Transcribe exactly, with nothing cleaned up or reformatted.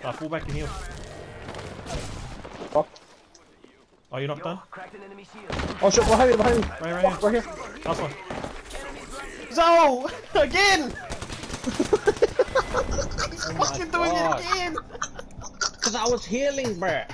Uh, fall back and heal. Oh, Oh, you're not done? oh shit, behind me, behind me. Right, right, Oh, right here. Last one. Zo! Again! He's Oh my fucking doing God. it again! Cause I was healing, bruh.